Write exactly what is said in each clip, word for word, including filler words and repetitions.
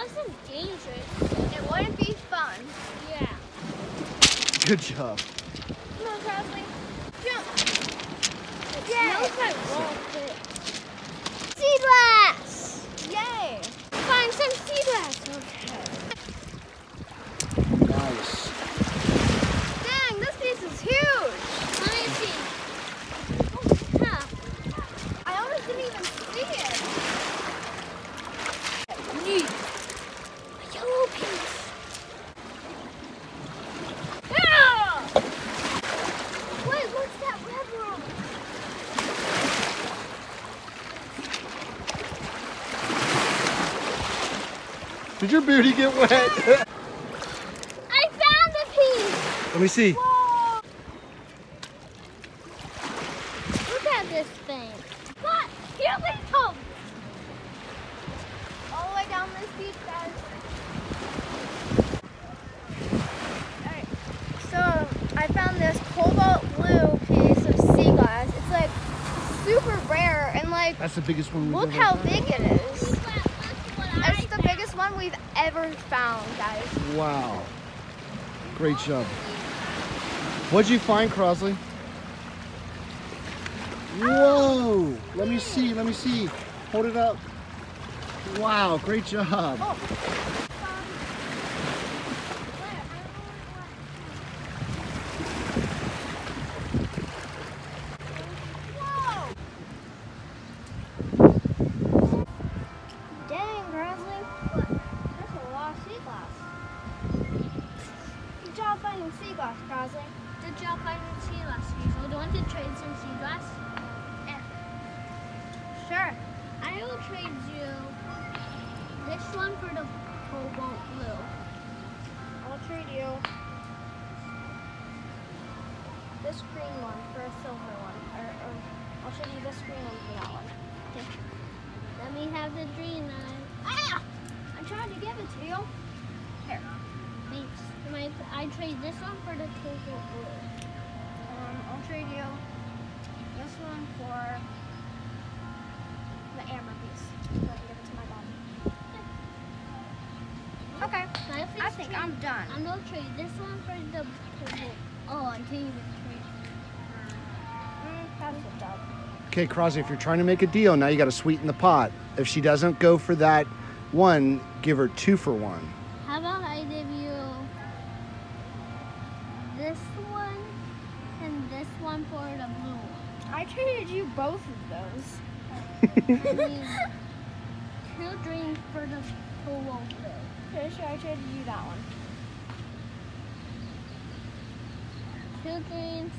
wasn't dangerous. It wouldn't be fun. Yeah. Good job. Come on, Crosley. Jump. It Yay. smells like raw fish. Sea glass. Yay. Find some sea glass. Okay. Nice. Dang, this piece is huge. Let me see. Oh, yeah. I almost didn't even see it. Neat. A yellow piece. Yeah! Wait, what's that red one? Did your booty get wet? I found a piece. Let me see. Whoa. Look at this thing. But here we go. All the way down this beach, guys. Alright, so I found this cobalt blue piece of sea glass. It's like super rare and like, That's the biggest one we've look ever how found. big it is. That's what I It's the biggest one we've ever found, guys. Wow. Great job. What'd you find, Crosley? Whoa! Let me see, let me see. Hold it up. Wow, great job. Oh. Dang, Crosley. That's a lot of sea glass. Good job finding sea glass, Crosley. Good job finding sea glass, Hazel. Do you want to trade some sea glass? Yeah. Sure. I will trade you this one for the cobalt blue. I'll trade you this green one for a silver one. Or, or I'll trade you this green one for that one. Let me have the green one. Ah! I'm trying to give it to you. Here. Thanks. My, I trade this one for the cobalt blue. Um, I'll trade you this one for the amber piece. So I can give it to my mom. Okay. Can I, please I think trade- I'm done. I'm gonna trade this one for the cobalt. Oh, I can't even trade. Mm, that's a dub. Okay, Crosley, if you're trying to make a deal, now you got to sweeten the pot. If she doesn't go for that one, give her two for one. How about I give you this one and this one for the blue one? I traded you both of those. I mean, two drinks for the cobalt blue. Pretty sure I traded you that one. Two drinks.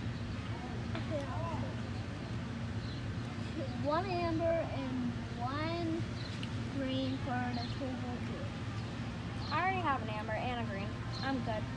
One amber and one green for the cobalt blue. I already have an amber and a green. I'm good.